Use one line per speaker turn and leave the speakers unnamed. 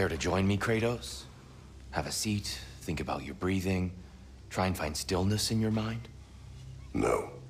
Care to join me, Kratos? Have a seat, think about your breathing, try and find stillness in your mind?
No.